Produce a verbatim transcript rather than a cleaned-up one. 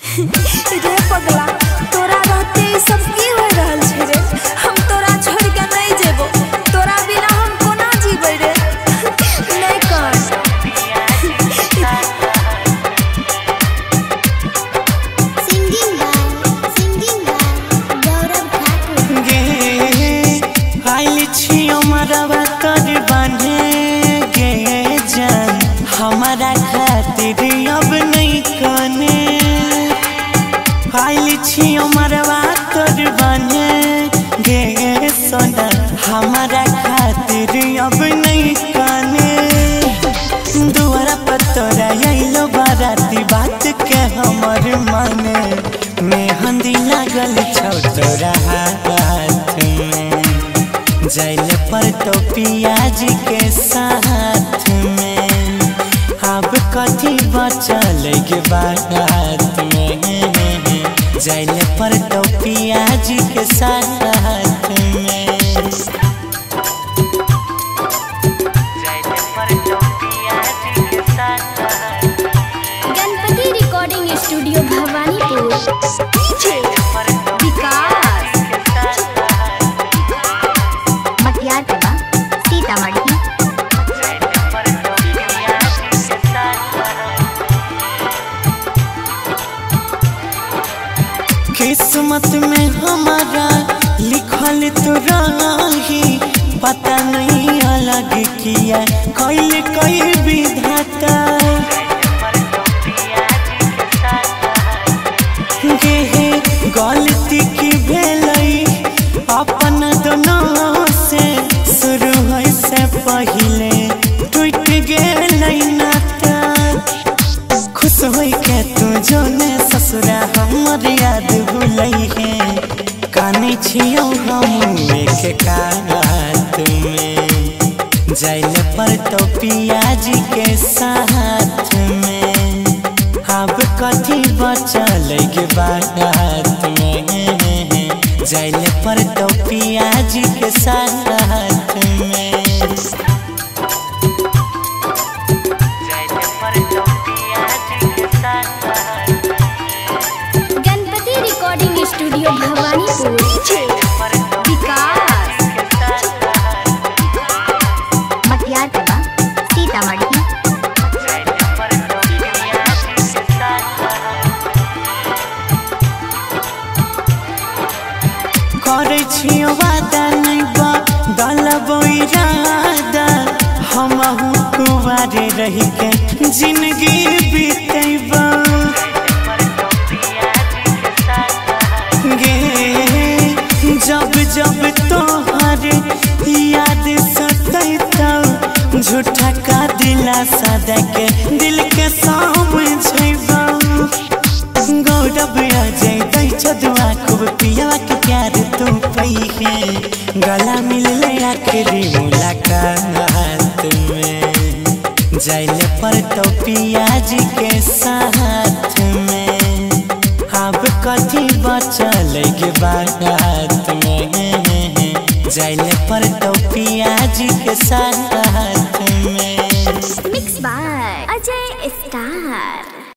रे पगला तोरा रहते ई सब की हो रहल छै रे। हम तोरा छोड़ के नहीं जेबो, तोरा बिना हम कोना जीबै रे। नहीं कर singing by singing by Gaurav Thakur. गे आइल छियो मरवा तर बांधे गे जान हमारा खातिर अब नहीं कने। आइल छियो मरवा तर बांधे गे सोना हमारा खातिर अब नहीं कने। दुआरा पर तोरा आइलो बाराती बात के हमर माने। मेहंदी लागल छौ तोरा हाथ में जैल पर तो पियाज के साथ में। अब कथी बचल के बात में जैल पर तो पियाज के साथ में। जैल पर तो पियाज के साथ गणपति रिकॉर्डिंग स्टूडियो भवानीपुर। विकास मटियार कला सीतामढ़ी। किस्मत में हमारा लिखल तो रही पता नहीं अलग किया कैल कई विधाता। गे गलती की भेलई अपन दोनों से शुरू होय से पहले टूट गेलई नाता। खुश होई के तू जोने ससुरा हमर याद भुलई है। कानी छियो हम एक कात में जैल पर तो पियाज के साथ में। अब कथी बचल के बात में जैल पर तो पियाज के साथ में। Ganpati recording studio Bhawanipur. विकास मटियार कला सीतामढ़ी। करे छियो वादा नहीं बा गलबो इरादा। हमहु कुंवारे रही के जिंदगी बीतेबा। गे जब जब तोहर याद सतैता झूठा का दिलासा दे के दिल के समझैबा। गौरव आ जाए दुआ खूब पिया के प्यार तू पई है। गला मिल ले आखिरी मुलाकात में जैल पर तो पियाज के साथ में। अब कथी बचल के बात में जैल पर तो पियाज के साथ